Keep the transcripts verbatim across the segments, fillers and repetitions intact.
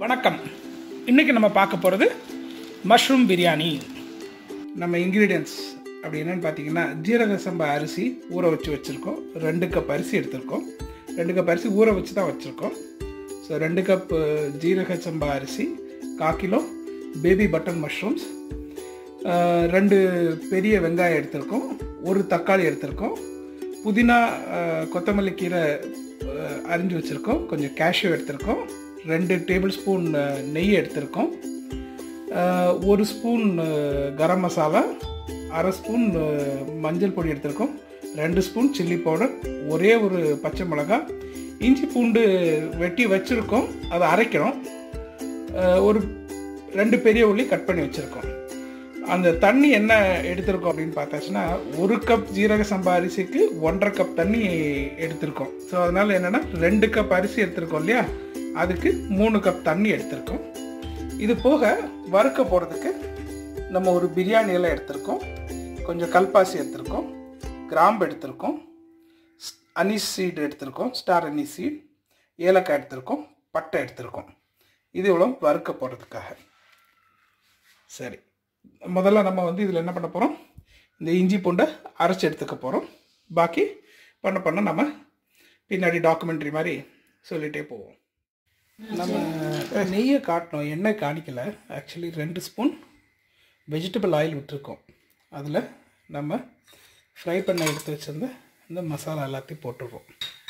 வணக்கம். இன்றைக்கி நம்ம பார்க்க போகிறது மஷ்ரூம் பிரியாணி. நம்ம இன்க்ரீடியன்ட்ஸ் அப்படி என்னென்னு பார்த்தீங்கன்னா, ஜீரக சம்பா அரிசி ஊற வச்சு வச்சுருக்கோம். ரெண்டு கப் அரிசி எடுத்திருக்கோம். ரெண்டு கப் அரிசி ஊற வச்சு தான் வச்சுருக்கோம். ஸோ ரெண்டு கப் ஜீரக சம்பா அரிசி, கால் கிலோ பேபி பட்டன் மஷ்ரூம்ஸ், ரெண்டு பெரிய வெங்காயம் எடுத்திருக்கோம், ஒரு தக்காளி எடுத்திருக்கோம், புதினா கொத்தமல்லி கீரை அரிஞ்சு வச்சுருக்கோம், கொஞ்சம் கேஷ்யூ எடுத்திருக்கோம், ரெண்டு டேபிள் ஸ்பூன் நெய் எடுத்திருக்கோம், ஒரு ஸ்பூன் கரம் மசாலா, அரை ஸ்பூன் மஞ்சள் பொடி எடுத்திருக்கோம், ரெண்டு ஸ்பூன் சில்லி பவுடர், ஒரே ஒரு பச்சை மிளகாய், இஞ்சி பூண்டு வெட்டி வச்சுருக்கோம், அதை அரைக்கிறோம், ஒரு ரெண்டு பெரிய உள்ளி கட் பண்ணி வச்சுருக்கோம். அந்த தண்ணி என்ன எடுத்திருக்கோம் அப்படின்னு பார்த்தாச்சுன்னா, ஒரு கப் ஜீரக சம்பா அரிசிக்கு ஒன்றரை கப் தண்ணி எடுத்திருக்கோம். ஸோ அதனால் என்னென்னா, ரெண்டு கப் அரிசி எடுத்திருக்கோம் இல்லையா, அதுக்கு மூணு கப் தண்ணி எடுத்திருக்கோம். இது போக வறுக்க போகிறதுக்கு நம்ம ஒரு பிரியாணி இலை எடுத்திருக்கோம், கொஞ்சம் கல்பாசி எடுத்திருக்கோம், கிராம்பு எடுத்திருக்கோம், அனீஸ் சீடு எடுத்திருக்கோம், ஸ்டார் அனீஸ் சீட், ஏலக்காய் எடுத்திருக்கோம், பட்டை எடுத்திருக்கோம். இது இவ்வளோ வறுக்க போகிறதுக்காக. சரி, முதல்ல நம்ம வந்து இதில் என்ன பண்ண போகிறோம், இந்த இஞ்சி பூண்டை அரைச்சி எடுத்துக்க போகிறோம். பாக்கி பண்ண பண்ண நம்ம பின்னாடி டாக்குமெண்ட்ரி மாதிரி சொல்லிகிட்டே போவோம். நம்ம நெய்யை காட்டினோம், எண்ணெய் காணிக்கலை. ஆக்சுவலி ரெண்டு ஸ்பூன் வெஜிடபிள் ஆயில் விட்டுருக்கோம். அதில் நம்ம ஃப்ரை பண்ண எடுத்து வச்சுருந்த இந்த மசாலா எல்லாத்தையும் போட்டுடுறோம்.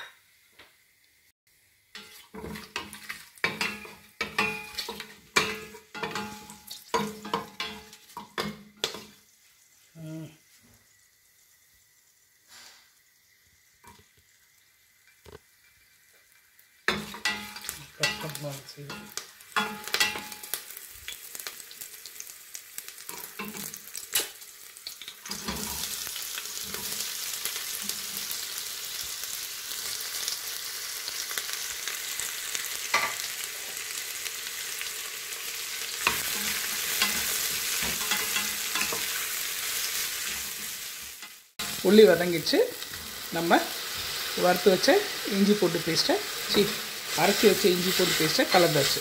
உள்ளி வதங்கிச்சு. நம்ம வறுத்து வச்ச இஞ்சி பூண்டு பேஸ்ட்டை சி அரைச்சி வச்ச இஞ்சி பூண்டு பேஸ்ட்டை கலந்தாச்சு.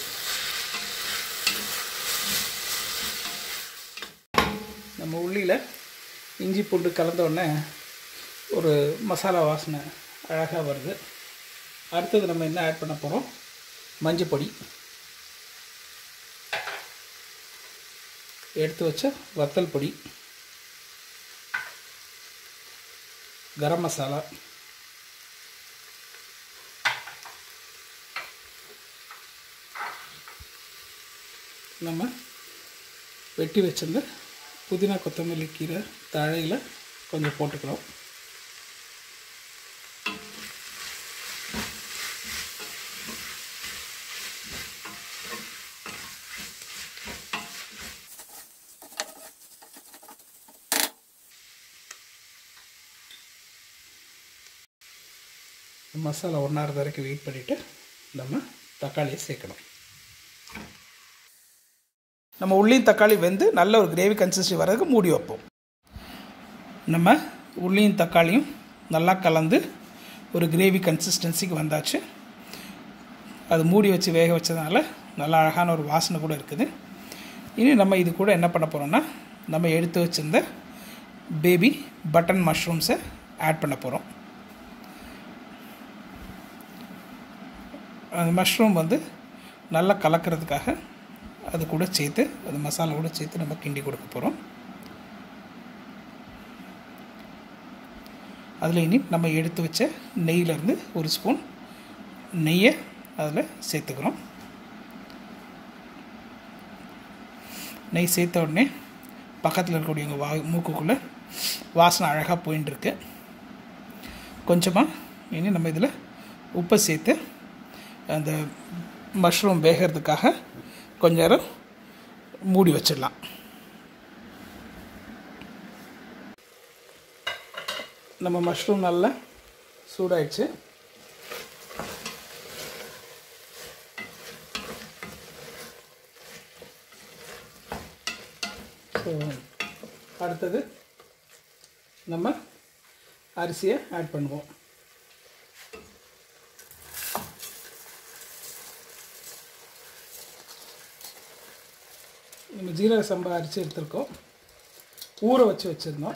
நம்ம உள்ளியில் இஞ்சி பூண்டு கலந்தோடனே ஒரு மசாலா வாசனை அழகாக வருது. அடுத்தது நம்ம என்ன ஆட் பண்ண போகிறோம், மஞ்சள் பொடி, எடுத்து வச்ச வத்தல் பொடி, கரம் மசாலா, நம்ம வெட்டி வச்சிருந்த புதினா கொத்தமல்லி கீரை தழையில் கொஞ்சம் போட்டுக்கிறோம். மசாலா ஒன்றாவது வரைக்கும் வெயிட் பண்ணிவிட்டு நம்ம தக்காளியை சேர்க்கணும். நம்ம உள்ளியும் தக்காளி வெந்து நல்ல ஒரு கிரேவி கன்சிஸ்டன்சி வர்றதுக்கு மூடி வைப்போம். நம்ம உள்ளியும் தக்காளியும் நல்லா கலந்து ஒரு கிரேவி கன்சிஸ்டன்சிக்கு வந்தாச்சு. அது மூடி வச்சு வேக வச்சதுனால நல்லா அழகான ஒரு வாசனை கூட இருக்குது. இனி நம்ம இது கூட என்ன பண்ண போகிறோம்னா, நம்ம எடுத்து வச்சுருந்த பேபி பட்டன் மஷ்ரூம்ஸை ஆட் பண்ண போகிறோம். அந்த மஷ்ரூம் வந்து நல்லா கலக்கிறதுக்காக அது கூட சேர்த்து, அது மசாலா கூட சேர்த்து நம்ம கிண்டி கொடுக்க போகிறோம். அதில் இனி நம்ம எடுத்து வச்ச நெய்யிலேருந்து ஒரு ஸ்பூன் நெய்யை அதில் சேர்த்துக்கிறோம். நெய் சேர்த்த உடனே பக்கத்தில் இருக்கக்கூடிய வா மூக்குக்குள்ளே வாசனை அழகாக போயின்னு இருக்கு. கொஞ்சமாக இனி நம்ம இதில் உப்பை சேர்த்து அந்த மஷ்ரூம் வேகிறதுக்காக கொஞ்ச நேரம் மூடி வச்சிடலாம். நம்ம மஷ்ரூம் நல்லா சூடாயிடுச்சு. ஸோ அடுத்தது நம்ம அரிசியை ஆட் பண்ணுவோம். நம்ம ஜீரக சம்பா அரிசி எடுத்துருக்கோம், ஊற வச்சு வச்சுருந்தோம்.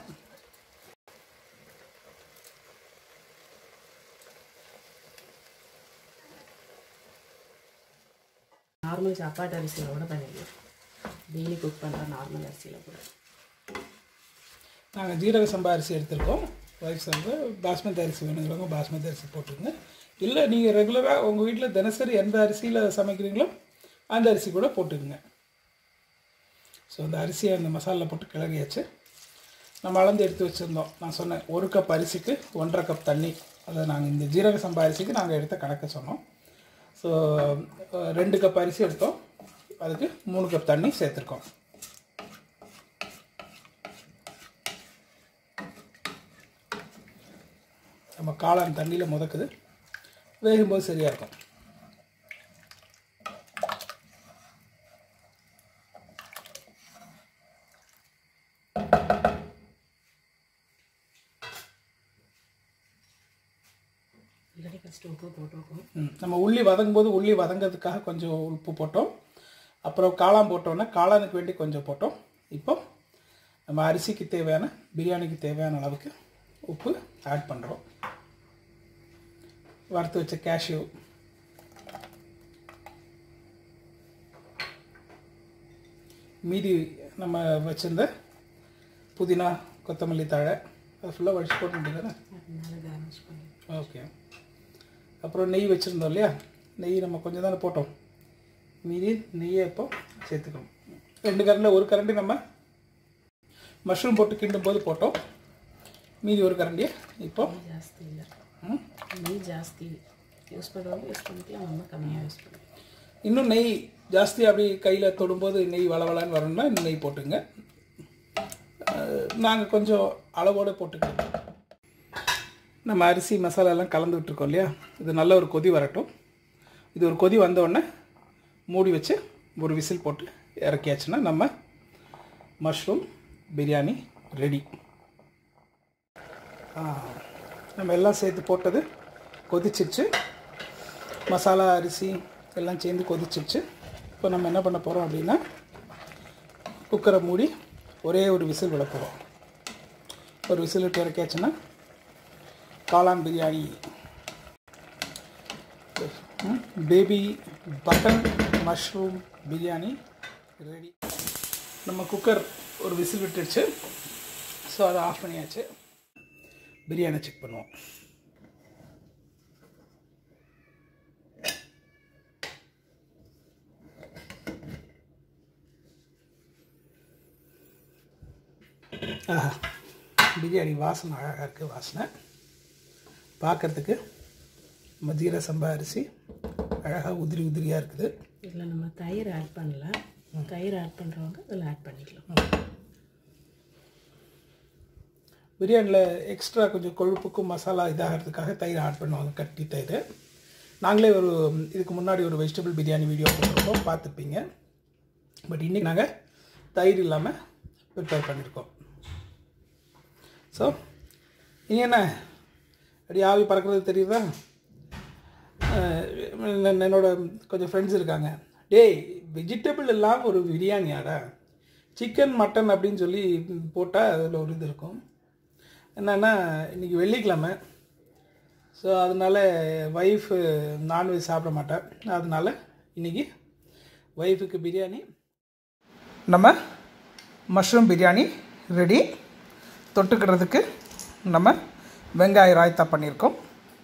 நார்மல் சாப்பாட்டு அரிசியில் கூட பண்ணிக்கலாம், டெய்லி குக் பண்ணுற நார்மல் அரிசியில் கூட. நாங்கள் ஜீரக சம்பா அரிசி எடுத்துருக்கோம். ரைஸ் வந்து பாஸ்மதி அரிசி வேணுங்கிறவங்க பாஸ்மதி அரிசி போட்டுருங்க. இல்லை நீங்கள் ரெகுலராக உங்கள் வீட்டில் தினசரி எந்த அரிசியில் சமைக்கிறீங்களோ அந்த அரிசி கூட போட்டுக்குங்க. ஸோ அந்த அரிசியை அந்த மசாலா போட்டு கிளறியாச்சு. நம்ம அளந்து எடுத்து வச்சுருந்தோம். நான் சொன்னேன் ஒரு கப் அரிசிக்கு ஒன்றரை கப் தண்ணி. அதை நாங்கள் இந்த ஜீரக சம்பா அரிசிக்கு நாங்கள் எடுத்த கணக்கு சொன்னோம். ஸோ ரெண்டு கப் அரிசி எடுத்தோம், அதுக்கு மூணு கப் தண்ணி சேர்த்துருக்கோம். நம்ம காளான் தண்ணியில் முதக்குது, வேகும்போது சரியாக இருக்கும். உப்பு போட்டுருக்கோம். நம்ம உள்ளி வதங்கும் போது உள்ளி வதங்கிறதுக்காக கொஞ்சம் உப்பு போட்டோம். அப்புறம் காளான் போட்டோன்னா காளானுக்கு வேண்டி கொஞ்சம் போட்டோம். இப்போ நம்ம அரிசிக்கு தேவையான பிரியாணிக்கு தேவையான அளவுக்கு உப்பு ஆட் பண்ணுறோம். வறுத்து வச்ச கேஷ்யூ, மீதி நம்ம வச்சுருந்த புதினா கொத்தமல்லி தழை அது ஃபுல்லாக வடிச்சு போட்டு முடியல. ஓகே. அப்புறம் நெய் வச்சுருந்தோம் இல்லையா, நெய் நம்ம கொஞ்சம் தானே போட்டோம், மீதி நெய்யை இப்போ சேர்த்துக்கணும். ரெண்டு கரண்டில் ஒரு கரண்டி நம்ம மஷ்ரூம் போட்டு கிண்டும் போது போட்டோம், மீதி ஒரு கரண்டியை இப்போ ஜாஸ்தி இல்லை, நெய் ஜாஸ்தி யூஸ் பண்ணுறவங்க யூஸ் பண்ணிக்கலாம், நம்ம கம்மியாக யூஸ் பண்ணிக்கலாம். இன்னும் நெய் ஜாஸ்தி அப்படி கையில் தொடும்போது நெய் வளவலான்னு வரணும்னா இன்னும் நெய் போட்டுங்க. நாங்கள் கொஞ்சம் அளவோடு போட்டுக்கலாம். நம்ம அரிசி மசாலாலாம் கலந்து விட்டுருக்கோம் இல்லையா, இது நல்ல ஒரு கொதி வரட்டும். இது ஒரு கொதி வந்தோடனே மூடி வச்சு ஒரு விசில் போட்டு இறக்கியாச்சுன்னா நம்ம மஷ்ரூம் பிரியாணி ரெடி. நம்ம எல்லாம் சேர்த்து போட்டது கொதிச்சிருச்சு, மசாலா அரிசி எல்லாம் சேர்ந்து கொதிச்சிருச்சு. இப்போ நம்ம என்ன பண்ண போகிறோம் அப்படின்னா குக்கரை மூடி ஒரே ஒரு விசில் விட போகிறோம். ஒரு விசில் விட்டு இறக்கியாச்சுன்னா காளான் biryani, baby button mushroom biryani ready. நம்ம குக்கர் ஒரு விசில் விட்டுடுச்சு, ஸோ அதை ஆஃப் பண்ணியாச்சு. பிரியாணி செக் பண்ணுவோம். ஆஹா, பிரியாணி வாசனை அழகாக இருக்குது. வாசனை பார்க்குறதுக்கு நம்ம ஜீரக சம்பா அரிசி அழகாக உதிரி உதிரியாக இருக்குது. இதில் நம்ம தயிர் ஆட் பண்ணல, தயிர் ஆட் பண்ணுறவங்க இதில் ஆட் பண்ணிக்கலாம். பிரியாணியில் எக்ஸ்ட்ரா கொஞ்சம் கொழுப்புக்கும் மசாலா இதாகிறதுக்காக தயிர் ஆட் பண்ணுவாங்க, கட்டி தயிர். நாங்களே ஒரு இதுக்கு முன்னாடி ஒரு வெஜிடபிள் பிரியாணி வீடியோ போட்டிருக்கோம், பார்த்துப்பீங்க. பட் இன்றைக்கி நாங்கள் தயிர் இல்லாமல் ப்ரிப்பேர் பண்ணியிருக்கோம். ஸோ இனி என்ன அப்படி ஆவி பறக்கிறது தெரியுதா? என்னோட கொஞ்சம் ஃப்ரெண்ட்ஸ் இருக்காங்க, டேய் வெஜிடபிள் இல்லாமல் ஒரு பிரியாணியாடா, சிக்கன் மட்டன் அப்படின்னு சொல்லி போட்டால் அதில் ஒரு இது இருக்கும். என்னென்னா இன்றைக்கி வெள்ளிக்கிழமை, ஸோ அதனால் ஒய்ஃபு நான்வெஜ் சாப்பிட மாட்டேன். அதனால் இன்றைக்கி ஒய்ஃபுக்கு பிரியாணி. நம்ம மஷ்ரூம் பிரியாணி ரெடி. தொட்டுக்கிறதுக்கு நம்ம வெங்காய ராய்த்தா பண்ணியிருக்கோம்.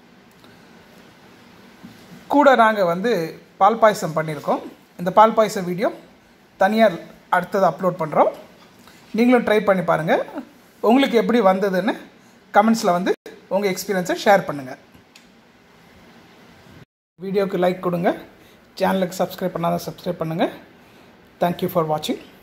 கூட நாங்கள் வந்து பால் பாயசம் பண்ணியிருக்கோம். இந்த பால் பாயசம் வீடியோ தனியாக அடுத்தது அப்லோட் பண்ணுறோம். நீங்களும் ட்ரை பண்ணி பாருங்கள். உங்களுக்கு எப்படி வந்ததுன்னு கமெண்ட்ஸில் வந்து உங்கள் எக்ஸ்பீரியன்ஸை ஷேர் பண்ணுங்கள். வீடியோவுக்கு லைக் கொடுங்க, சேனலுக்கு சப்ஸ்கிரைப் பண்ணாதான் சப்ஸ்கிரைப் பண்ணுங்கள். தேங்க்யூ ஃபார் வாட்சிங்.